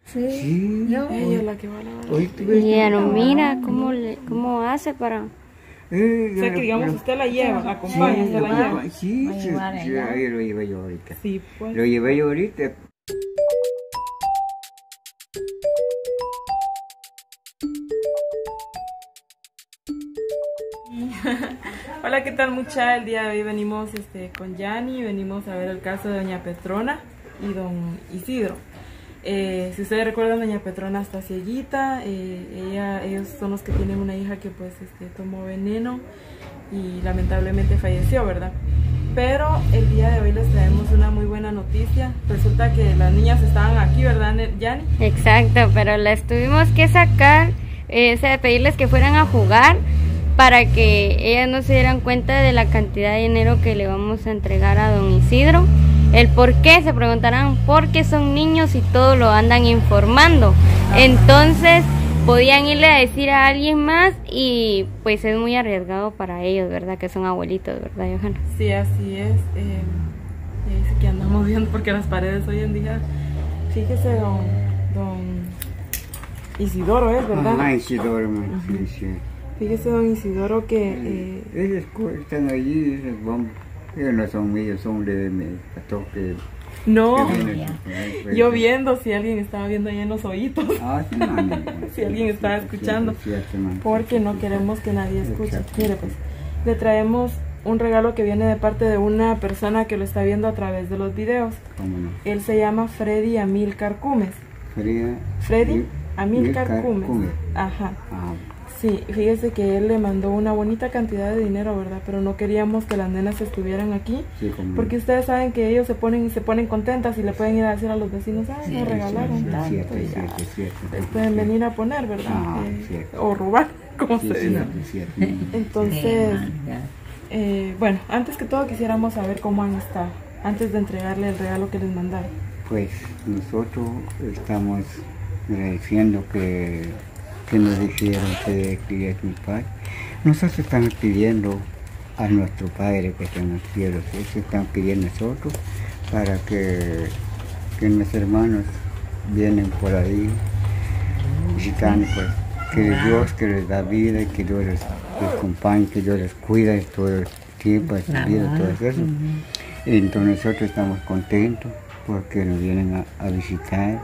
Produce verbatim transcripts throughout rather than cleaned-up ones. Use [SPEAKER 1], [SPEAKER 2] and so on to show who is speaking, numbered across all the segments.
[SPEAKER 1] Sí,
[SPEAKER 2] Sí,
[SPEAKER 1] yo.
[SPEAKER 3] Ella es la que va a lavar.
[SPEAKER 2] ahorita
[SPEAKER 4] Y ya no mira cómo, le, cómo hace para...
[SPEAKER 2] Eh,
[SPEAKER 3] O sea que digamos usted la lleva, la acompaña,
[SPEAKER 2] sí,
[SPEAKER 3] usted la
[SPEAKER 2] lo
[SPEAKER 3] lleva.
[SPEAKER 2] lleva- sí,
[SPEAKER 1] Va a
[SPEAKER 2] sí,
[SPEAKER 1] llevar
[SPEAKER 2] sí,
[SPEAKER 1] allá.
[SPEAKER 2] ahí lo llevé yo ahorita.
[SPEAKER 3] Sí, pues.
[SPEAKER 2] Lo llevé yo ahorita.
[SPEAKER 3] Hola, ¿qué tal mucha? El día de hoy venimos este, con Yani, venimos a ver el caso de doña Petrona y don Isidro. Eh, si ustedes recuerdan, doña Petrona está cieguita, eh, ella, ellos son los que tienen una hija que pues este, tomó veneno y lamentablemente falleció, ¿verdad? Pero el día de hoy les traemos una muy buena noticia. Resulta que las niñas estaban aquí, ¿verdad, Yani?
[SPEAKER 4] Exacto, pero las tuvimos que sacar, eh, o sea, pedirles que fueran a jugar para que ellas no se dieran cuenta de la cantidad de dinero que le vamos a entregar a don Isidro. El por qué, se preguntarán, porque son niños y todo lo andan informando. Entonces podían irle a decir a alguien más y pues es muy arriesgado para ellos, ¿verdad? Que son abuelitos, ¿verdad, Johanna?
[SPEAKER 3] Sí, así es. Eh, y dice que andamos viendo porque las paredes hoy en día, fíjese, don, don Isidoro es, ¿verdad?
[SPEAKER 2] Ah, Isidoro, man, sí, sí.
[SPEAKER 3] Fíjese, don Isidoro, que eh,
[SPEAKER 2] Ellos co- están allí, ellos van, ellos no son míos, son de mi toque.
[SPEAKER 3] no,
[SPEAKER 2] que vienen, pues,
[SPEAKER 3] yo viendo si alguien estaba viendo ahí en los oídos,
[SPEAKER 2] Ah, sí, man, man,
[SPEAKER 3] si alguien estaba
[SPEAKER 2] sí,
[SPEAKER 3] escuchando,
[SPEAKER 2] sí, sí, sí, man,
[SPEAKER 3] porque
[SPEAKER 2] sí,
[SPEAKER 3] no
[SPEAKER 2] sí,
[SPEAKER 3] queremos que nadie escuche.
[SPEAKER 2] Exacto.
[SPEAKER 3] Mire, pues, le traemos un regalo que viene de parte de una persona que lo está viendo a través de los videos.
[SPEAKER 2] cómo no.
[SPEAKER 3] Él se llama Freddy Amilcar Cumes.
[SPEAKER 2] Fría,
[SPEAKER 3] Freddy
[SPEAKER 2] Mil-
[SPEAKER 3] Amilcar
[SPEAKER 2] Milcar
[SPEAKER 3] Cumes.
[SPEAKER 2] Cumes.
[SPEAKER 3] Ajá.
[SPEAKER 2] Ah,
[SPEAKER 3] Sí, fíjese que él le mandó una bonita cantidad de dinero, ¿verdad? Pero no queríamos que las nenas estuvieran aquí,
[SPEAKER 2] sí, como no.
[SPEAKER 3] porque ustedes saben que ellos se ponen se ponen contentas y le pueden ir a decir a los vecinos, ay,
[SPEAKER 2] Sí,
[SPEAKER 3] me regalaron
[SPEAKER 2] sí, sí,
[SPEAKER 3] tanto,
[SPEAKER 2] cierto,
[SPEAKER 3] y ya.
[SPEAKER 2] cierto, cierto,
[SPEAKER 3] Les
[SPEAKER 2] sí,
[SPEAKER 3] pueden
[SPEAKER 2] sí.
[SPEAKER 3] venir a poner, ¿verdad?
[SPEAKER 2] Ah,
[SPEAKER 3] Eh,
[SPEAKER 2] cierto.
[SPEAKER 3] o robar, como
[SPEAKER 2] Sí,
[SPEAKER 3] se dice.
[SPEAKER 2] cierto, cierto.
[SPEAKER 3] Entonces, eh, bueno, antes que todo quisiéramos saber cómo han estado, antes de entregarle el regalo que les mandaron.
[SPEAKER 2] Pues nosotros estamos agradeciendo que, que nos dijeron que, que es mi padre. Nosotros estamos pidiendo a nuestro Padre que está en los cielos, ellos están pidiendo a nosotros para que, que mis hermanos vienen por ahí visitando, pues, que Dios que les da vida y que Dios les, les acompañe, que Dios les cuida en todo el tiempo de su vida, todo eso. Entonces nosotros estamos contentos porque nos vienen a, a visitar.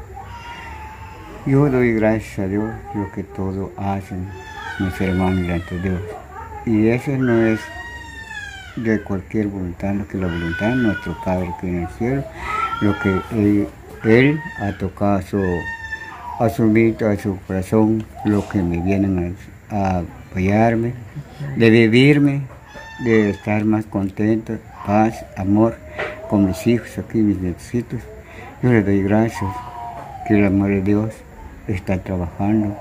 [SPEAKER 2] Yo doy gracias a Dios lo que todo hacen mis hermanos delante de Dios. Y eso no es de cualquier voluntad, lo que la voluntad de nuestro Padre que en el cielo, lo que Él, él ha tocado a su, a su mente, a su corazón, lo que me vienen a, a apoyarme, de vivirme, de estar más contento, paz, amor con mis hijos aquí, mis necesitos. Yo les doy gracias que el amor de Dios está trabajando.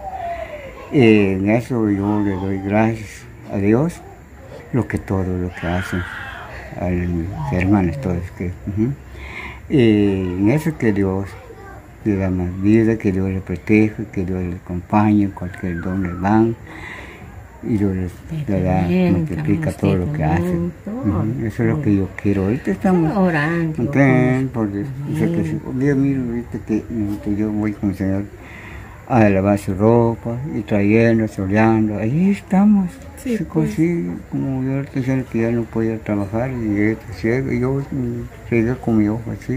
[SPEAKER 2] Y en eso yo le doy gracias a Dios, lo que todo lo que hacen a mis hermanos todos. Que, uh-huh. Y en eso que Dios le da más vida, que Dios les proteja, que Dios les acompañe, cualquier don les dan. Y Dios les le da, multiplica todo lo que hacen. Uh-huh. Eso es lo que yo quiero. Ahorita estamos
[SPEAKER 1] orando.
[SPEAKER 2] contentos, porque dice que si un día miro ahorita que nosotros, yo voy con el Señor a lavar su ropa y trayendo, soleando, ahí estamos.
[SPEAKER 3] Sí,
[SPEAKER 2] Sí,
[SPEAKER 3] pues.
[SPEAKER 2] sí, como yo ahorita diciendo que ya no podía trabajar y este ciego, y yo mm, seguía con mi ojo así.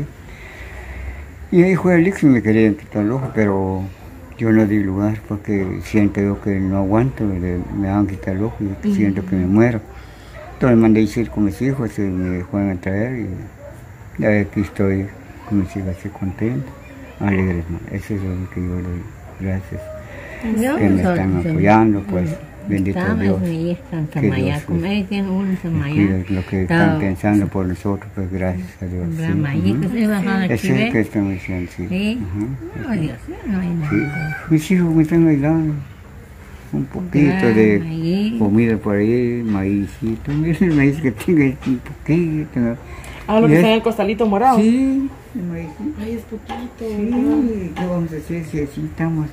[SPEAKER 2] Y ahí fue el y me querían quitar el ojo, pero yo no di lugar porque siento yo que no aguanto, me, me van a quitar el ojo y siento que me muero. Entonces mandé a decir con mis hijos y me fueron a traer y ya aquí estoy con mis hijos así contento, alegres. Eso es lo que yo le doy gracias,
[SPEAKER 1] Yo
[SPEAKER 2] que me
[SPEAKER 1] soy-
[SPEAKER 2] están
[SPEAKER 1] soy-
[SPEAKER 2] apoyando, pues bendito
[SPEAKER 1] Estaba
[SPEAKER 2] Dios.
[SPEAKER 1] ahí, está en
[SPEAKER 2] Que
[SPEAKER 1] Samaya,
[SPEAKER 2] Dios
[SPEAKER 1] como
[SPEAKER 2] les-
[SPEAKER 1] ellos tienen uno en
[SPEAKER 2] Y
[SPEAKER 1] Samaya.
[SPEAKER 2] lo que
[SPEAKER 1] Estaba-
[SPEAKER 2] están pensando por nosotros, pues gracias a Dios. Sí,
[SPEAKER 1] Bramaya, que
[SPEAKER 2] ujú.
[SPEAKER 1] se bajan a
[SPEAKER 2] Eso es que
[SPEAKER 1] Chile.
[SPEAKER 2] estamos diciendo, sí.
[SPEAKER 1] Sí.
[SPEAKER 2] Ujú.
[SPEAKER 1] No, Dios, no hay
[SPEAKER 2] Sí.
[SPEAKER 1] nada.
[SPEAKER 2] Mis hijos me están ayudando. Un poquito de
[SPEAKER 1] Maíz.
[SPEAKER 2] comida por ahí, maízito. Mira el maíz que tengo, es un poquito. ¿no?
[SPEAKER 3] Ah, lo
[SPEAKER 2] Y
[SPEAKER 3] que
[SPEAKER 2] es-
[SPEAKER 3] está en el costalito morado.
[SPEAKER 2] Sí, el maízito.
[SPEAKER 3] Ay, es poquito.
[SPEAKER 2] Sí, ¿qué vamos a hacer si así estamos?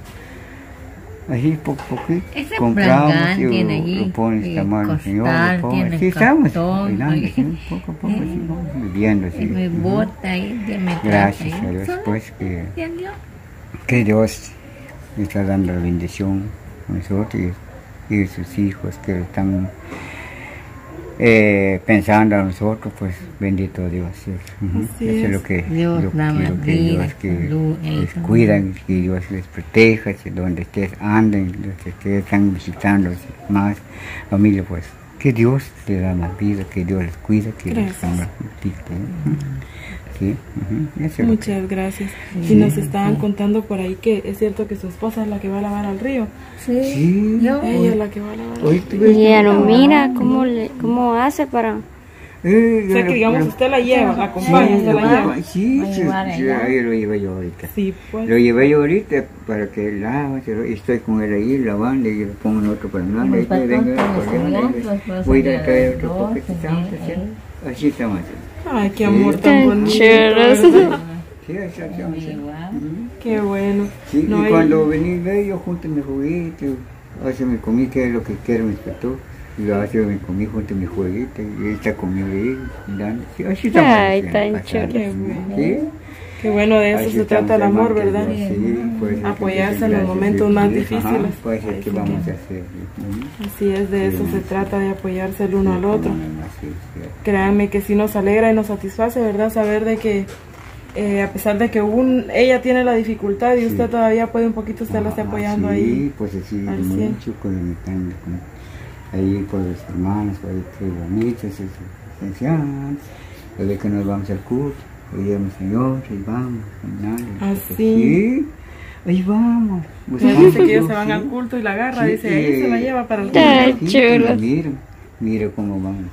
[SPEAKER 2] Así poco a poquito.
[SPEAKER 1] Ese
[SPEAKER 2] Compramos
[SPEAKER 1] plangán
[SPEAKER 2] y
[SPEAKER 1] tiene allí,
[SPEAKER 2] lo pones
[SPEAKER 1] y
[SPEAKER 2] tamaño, señor.
[SPEAKER 1] costal,
[SPEAKER 2] Lo pones.
[SPEAKER 1] tiene
[SPEAKER 2] Sí, estamos
[SPEAKER 1] cartón,
[SPEAKER 2] bailando,
[SPEAKER 1] ahí.
[SPEAKER 2] sí, poco a poco, así
[SPEAKER 1] Sí.
[SPEAKER 2] vamos viviendo.
[SPEAKER 1] Y
[SPEAKER 2] Así.
[SPEAKER 1] me
[SPEAKER 2] Ujú.
[SPEAKER 1] bota ahí, que me
[SPEAKER 2] Gracias
[SPEAKER 1] trata
[SPEAKER 2] a
[SPEAKER 1] ahí.
[SPEAKER 2] Dios,
[SPEAKER 1] Solo,
[SPEAKER 2] pues que
[SPEAKER 1] ¿entendió?
[SPEAKER 2] que Dios está dando la bendición a nosotros y, y sus hijos que están eh, pensando a nosotros, pues bendito Dios. Uh-huh. Eso es. es lo que
[SPEAKER 1] Dios
[SPEAKER 2] yo
[SPEAKER 1] da
[SPEAKER 2] quiero, que
[SPEAKER 1] vida,
[SPEAKER 2] Dios que
[SPEAKER 1] salud,
[SPEAKER 2] les
[SPEAKER 1] eso.
[SPEAKER 2] cuidan, que Dios les proteja, que donde ustedes anden, donde ustedes están visitando más familia, pues que Dios les da más vida, que Dios les cuida, que Dios les da más vida. Sí, uh-huh. Eso es lo
[SPEAKER 3] Muchas
[SPEAKER 2] que-
[SPEAKER 3] gracias.
[SPEAKER 1] Sí,
[SPEAKER 3] Y nos estaban
[SPEAKER 1] sí.
[SPEAKER 3] contando por ahí que es cierto que su esposa es la que va a lavar al río.
[SPEAKER 1] Sí,
[SPEAKER 2] Sí.
[SPEAKER 1] yo,
[SPEAKER 3] Ella es la que va a lavar al
[SPEAKER 2] Hoy
[SPEAKER 3] río.
[SPEAKER 2] tuve-
[SPEAKER 4] Y ella no mira cómo, le, cómo hace para...
[SPEAKER 2] Eh,
[SPEAKER 3] O sea
[SPEAKER 2] yo
[SPEAKER 3] que
[SPEAKER 2] lo-
[SPEAKER 3] digamos
[SPEAKER 2] lo-
[SPEAKER 3] usted la lleva, la acompaña,
[SPEAKER 1] Sí,
[SPEAKER 3] usted la
[SPEAKER 1] lo
[SPEAKER 3] lleva.
[SPEAKER 2] Sí,
[SPEAKER 1] Va a
[SPEAKER 2] sí,
[SPEAKER 1] llevar
[SPEAKER 2] sí,
[SPEAKER 1] allá.
[SPEAKER 2] ahí lo llevo yo ahorita.
[SPEAKER 3] Sí, pues.
[SPEAKER 2] Lo llevé yo ahorita para que lave, se lo- y estoy con él ahí lavando y lo pongo en otro pañal.
[SPEAKER 1] Muy
[SPEAKER 2] Ahí que venga,
[SPEAKER 1] patrón,
[SPEAKER 2] corriendo,
[SPEAKER 1] pues,
[SPEAKER 2] y
[SPEAKER 1] pues, pues,
[SPEAKER 2] voy a ir
[SPEAKER 1] sería
[SPEAKER 2] a traer
[SPEAKER 1] de
[SPEAKER 2] otro
[SPEAKER 1] dos,
[SPEAKER 2] poquito, estamos
[SPEAKER 1] sería
[SPEAKER 2] haciendo.
[SPEAKER 1] ahí.
[SPEAKER 2] Así estamos haciendo.
[SPEAKER 3] Ay, qué amor
[SPEAKER 2] Sí.
[SPEAKER 3] tan
[SPEAKER 4] Qué
[SPEAKER 3] bonito.
[SPEAKER 4] chulos.
[SPEAKER 3] ¿verdad?
[SPEAKER 2] Sí, así estamos haciendo. Ujú.
[SPEAKER 3] Qué bueno.
[SPEAKER 2] Sí,
[SPEAKER 3] No,
[SPEAKER 2] y
[SPEAKER 3] y-
[SPEAKER 2] cuando vení ve, yo junto mi juguito, a veces me comí, que es lo que quiero, mi espeto, y a veces me comí junto mi juguito, y él está conmigo ahí, mirando. Sí, así estamos
[SPEAKER 4] Ay,
[SPEAKER 2] haciendo,
[SPEAKER 4] tan
[SPEAKER 2] pasando.
[SPEAKER 3] chulo. Qué bueno.
[SPEAKER 2] Sí.
[SPEAKER 3] Qué bueno, de eso
[SPEAKER 2] Así
[SPEAKER 3] se
[SPEAKER 2] estamos
[SPEAKER 3] trata el amor,
[SPEAKER 2] hermanos,
[SPEAKER 3] ¿verdad?
[SPEAKER 2] que Dios, sí, puede ser que
[SPEAKER 3] Apoyarse
[SPEAKER 2] dicen
[SPEAKER 3] en los
[SPEAKER 2] gracias,
[SPEAKER 3] momentos
[SPEAKER 2] sí,
[SPEAKER 3] más
[SPEAKER 2] sí,
[SPEAKER 3] difíciles.
[SPEAKER 2] ajá, pues es
[SPEAKER 3] Así
[SPEAKER 2] que
[SPEAKER 3] que-
[SPEAKER 2] vamos a hacer. Ujú.
[SPEAKER 3] Así es, de eso
[SPEAKER 2] Sí.
[SPEAKER 3] se trata, de apoyarse el uno al
[SPEAKER 2] Sí,
[SPEAKER 3] otro.
[SPEAKER 2] cómo no, sí, sí.
[SPEAKER 3] Créanme que sí nos alegra y nos satisface, ¿verdad? Saber de que eh, a pesar de que un, ella tiene la dificultad y
[SPEAKER 2] Sí.
[SPEAKER 3] usted todavía puede un poquito estarla esté
[SPEAKER 2] Ah,
[SPEAKER 3] apoyando
[SPEAKER 2] sí,
[SPEAKER 3] ahí.
[SPEAKER 2] pues sí,
[SPEAKER 3] al cien.
[SPEAKER 2] mucho con el con- con- ahí por los hermanos, por ahí que bonitos, es esencial. Desde que nos vamos al culto, oímos Señor, ahí vamos, caminando.
[SPEAKER 3] Ah,
[SPEAKER 2] pues,
[SPEAKER 3] sí.
[SPEAKER 2] Sí, ahí vamos.
[SPEAKER 3] Me
[SPEAKER 2] buscando
[SPEAKER 3] dice que ellos
[SPEAKER 2] Dios,
[SPEAKER 3] se van
[SPEAKER 2] sí.
[SPEAKER 3] al culto y la agarra,
[SPEAKER 2] Sí,
[SPEAKER 3] dice, ahí se la
[SPEAKER 2] eh,
[SPEAKER 3] lleva para el
[SPEAKER 4] Ay,
[SPEAKER 3] culto.
[SPEAKER 2] sí,
[SPEAKER 4] chulos.
[SPEAKER 2] pero Mira, mira cómo vamos.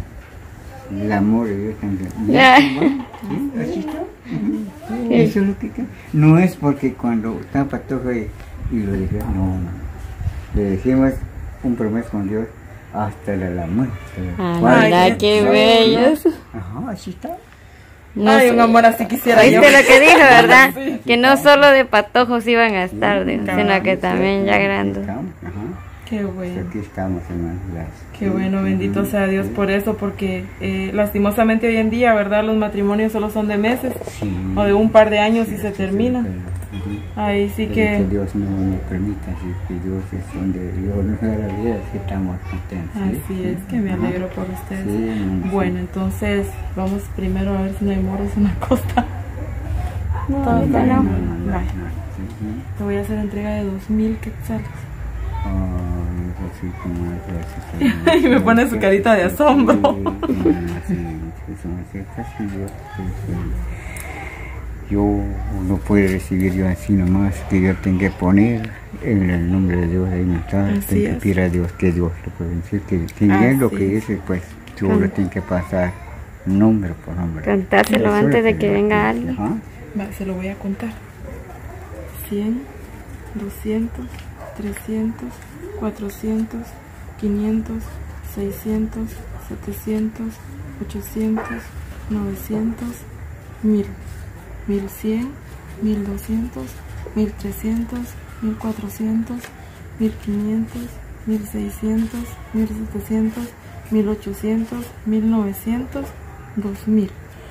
[SPEAKER 2] El amor de Dios también.
[SPEAKER 4] Ya.
[SPEAKER 2] Mira cómo vamos, ¿sí? Así está. Ujú. Eso es lo que queda. No es porque cuando está patojo y, y lo dije, no, no. Le decimos un promesa con Dios hasta la, la muerte.
[SPEAKER 4] Ay,
[SPEAKER 2] ¿Cuál?
[SPEAKER 4] mira qué bellos.
[SPEAKER 2] Ajá, así está.
[SPEAKER 4] No
[SPEAKER 3] Ay,
[SPEAKER 4] sé.
[SPEAKER 3] un amor así quisiera yo.
[SPEAKER 4] ¿Oíste lo que dijo, verdad?
[SPEAKER 3] Sí.
[SPEAKER 4] Que no solo de patojos iban a estar, digo,
[SPEAKER 3] Cabal,
[SPEAKER 4] sino que también ya
[SPEAKER 2] Aquí
[SPEAKER 4] grandes.
[SPEAKER 2] estamos, ajá.
[SPEAKER 3] Qué bueno.
[SPEAKER 2] Aquí estamos, hermano. Gracias.
[SPEAKER 3] Qué bueno, bendito
[SPEAKER 2] Ujú,
[SPEAKER 3] sea Dios
[SPEAKER 2] sí.
[SPEAKER 3] por eso, porque eh, lastimosamente hoy en día, ¿verdad? Los matrimonios solo son de meses
[SPEAKER 2] Sí.
[SPEAKER 3] o de un par de años y
[SPEAKER 2] Sí,
[SPEAKER 3] se
[SPEAKER 2] sí,
[SPEAKER 3] terminan.
[SPEAKER 2] sí, ujú.
[SPEAKER 3] Ahí sí
[SPEAKER 2] Pero
[SPEAKER 3] que...
[SPEAKER 2] Dios no nos permita, así que Dios es donde Dios nos da la vida, así que estamos contentos. ¿sí?
[SPEAKER 3] Así es, que me
[SPEAKER 2] Ajá.
[SPEAKER 3] alegro por ustedes.
[SPEAKER 2] Sí, sí.
[SPEAKER 3] Bueno, entonces vamos primero a ver si no hay moros en la costa.
[SPEAKER 4] No,
[SPEAKER 3] Todo
[SPEAKER 4] ahorita
[SPEAKER 3] bien.
[SPEAKER 4] no.
[SPEAKER 3] Vaya.
[SPEAKER 2] Sí, sí.
[SPEAKER 3] Te voy a hacer entrega de dos mil quetzales.
[SPEAKER 2] Ay, así como es, así
[SPEAKER 3] Y me pone su carita de asombro.
[SPEAKER 2] Sí, sí, sí, son así, casi Dios, sí, sí. Yo no puedo recibir yo así nomás, que yo tengo que poner en el nombre de Dios ahí no está,
[SPEAKER 3] Así
[SPEAKER 2] tengo que
[SPEAKER 3] es.
[SPEAKER 2] pedir a Dios que Dios lo puede decir, que quien lo
[SPEAKER 3] Así
[SPEAKER 2] que
[SPEAKER 3] es.
[SPEAKER 2] dice, pues yo lo tengo que pasar nombre por nombre.
[SPEAKER 4] Cantárselo
[SPEAKER 2] Eso es
[SPEAKER 4] antes
[SPEAKER 2] lo
[SPEAKER 4] de
[SPEAKER 2] que
[SPEAKER 4] que
[SPEAKER 2] yo
[SPEAKER 4] venga
[SPEAKER 2] quiero.
[SPEAKER 4] alguien.
[SPEAKER 2] Ajá.
[SPEAKER 3] Va, se lo voy a contar. cien, doscientos, trescientos, cuatrocientos, quinientos, seiscientos, setecientos, ochocientos, novecientos, mil, mil cien, mil doscientos, mil trescientos, mil cuatrocientos, mil quinientos, mil seiscientos, mil setecientos, mil ochocientos, mil novecientos, dos mil.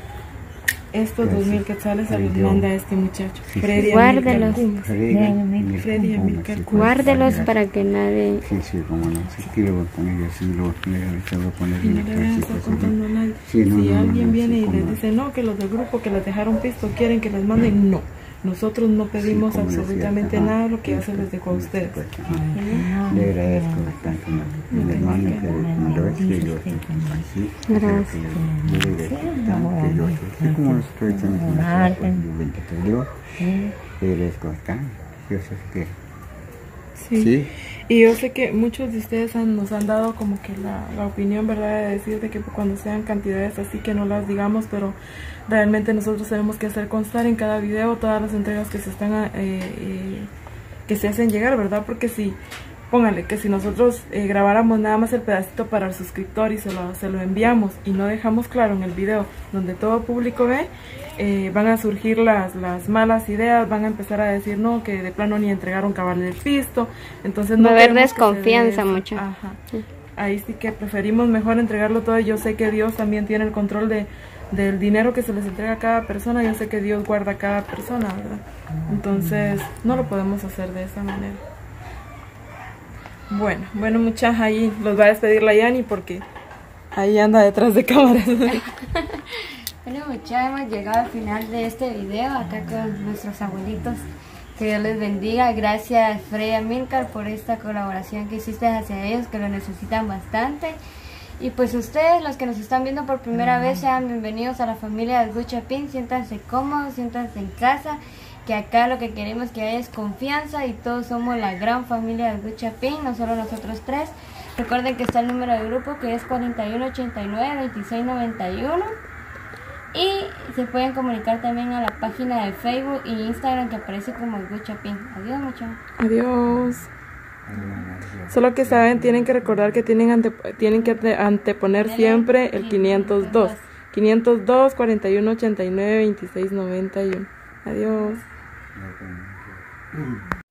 [SPEAKER 3] Estos dos mil quetzales se los
[SPEAKER 2] Dios.
[SPEAKER 3] manda este muchacho,
[SPEAKER 2] Sí, sí.
[SPEAKER 3] Freddy
[SPEAKER 4] Guárdelos.
[SPEAKER 3] Amílcar Cumas.
[SPEAKER 2] Freddy,
[SPEAKER 1] Freddy,
[SPEAKER 3] Freddy
[SPEAKER 2] ¿cómo?
[SPEAKER 3] Amílcar
[SPEAKER 2] Sí,
[SPEAKER 3] Cumas.
[SPEAKER 4] Guárdelos
[SPEAKER 2] pues,
[SPEAKER 4] para que nadie...
[SPEAKER 2] Sí, sí, cómo no. Sí, aquí lo voy a poner, yo sí lo voy a poner, ahorita voy a poner
[SPEAKER 3] Y
[SPEAKER 2] en
[SPEAKER 3] no
[SPEAKER 2] el
[SPEAKER 3] le vayan a
[SPEAKER 2] ejército,
[SPEAKER 3] estar
[SPEAKER 2] sí,
[SPEAKER 3] contando a nadie.
[SPEAKER 2] Sí, no,
[SPEAKER 3] si
[SPEAKER 2] no, no,
[SPEAKER 3] alguien
[SPEAKER 2] no,
[SPEAKER 3] viene
[SPEAKER 2] sí,
[SPEAKER 3] y
[SPEAKER 2] cómo
[SPEAKER 3] les
[SPEAKER 2] no.
[SPEAKER 3] dice no, que los del grupo que les dejaron pisto quieren que les manden, no. Nosotros no pedimos
[SPEAKER 2] Sí, como decía,
[SPEAKER 3] absolutamente
[SPEAKER 2] ajá.
[SPEAKER 3] nada, lo que ya
[SPEAKER 2] Sí,
[SPEAKER 3] se les dejó a
[SPEAKER 2] sí,
[SPEAKER 3] ustedes.
[SPEAKER 2] pues, ajá. Le agradezco bastante a mi hermano que mandó esto y yo sí,
[SPEAKER 4] Gracias.
[SPEAKER 2] yo le agradezco bastante, que yo sí, como nosotros estamos en la casa, pues, yo bendito Dios, le agradezco bastante, yo sé que
[SPEAKER 3] Sí.
[SPEAKER 2] sí,
[SPEAKER 3] Y yo sé que muchos de ustedes han- nos han dado como que la, la opinión, ¿verdad? De decir de que cuando sean cantidades así que no las digamos, pero realmente nosotros tenemos que hacer constar en cada video todas las entregas que se están eh, eh, que se hacen llegar, ¿verdad? Porque si, póngale, que si nosotros eh, grabáramos nada más el pedacito para el suscriptor y se lo, se lo enviamos y no dejamos claro en el video donde todo público ve, eh, van a surgir las, las malas ideas, van a empezar a decir no, que de plano ni entregaron cabal del pisto, entonces no
[SPEAKER 4] Va a haber
[SPEAKER 3] queremos que se dé
[SPEAKER 4] desconfianza
[SPEAKER 3] eso.
[SPEAKER 4] mucho.
[SPEAKER 3] Ajá. Ahí sí que preferimos mejor entregarlo todo. Yo sé que Dios también tiene el control de, del dinero que se les entrega a cada persona. Yo sé que Dios guarda a cada persona, ¿verdad? Entonces no lo podemos hacer de esa manera. Bueno, bueno muchachos, ahí los va a despedir la Yani porque ahí anda detrás de cámaras.
[SPEAKER 4] Bueno, muchachos, hemos llegado al final de este video acá con nuestros abuelitos. Que Dios les bendiga. Gracias, Freya Milcar, por esta colaboración que hiciste hacia ellos, que lo necesitan bastante. Y pues ustedes, los que nos están viendo por primera vez, sean bienvenidos a la familia de Guchapín. Siéntanse cómodos, siéntanse en casa, que acá lo que queremos que haya es confianza y todos somos la gran familia de Guchapín, no solo nosotros tres. Recuerden que está el número de grupo que es cuatro uno ocho nueve, veintiséis noventa y uno. Y se pueden comunicar también a la página de Facebook e Instagram que aparece como Guchapín. Adiós, muchachos.
[SPEAKER 3] Adiós. Solo que saben, tienen que recordar que tienen, ante, tienen que ante, anteponer siempre el quinientos dos. quinientos dos, cuarenta y uno ochenta y nueve, veintiséis noventa y uno. Adiós.